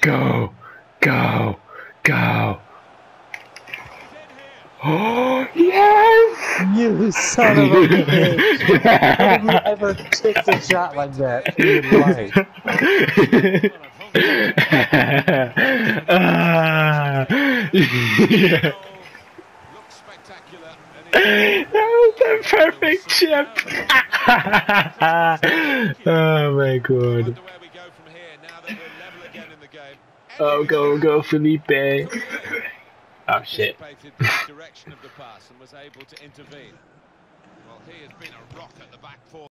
Go. Go. Go. Oh, yes! You son of a bitch! How did you ever take a shot like that in your life? Yeah. That was a perfect chip! Oh my god. Oh, go, Felipe. Oh shit. Direction of the pass and was able to intervene. Well, he has been a rock at the back four.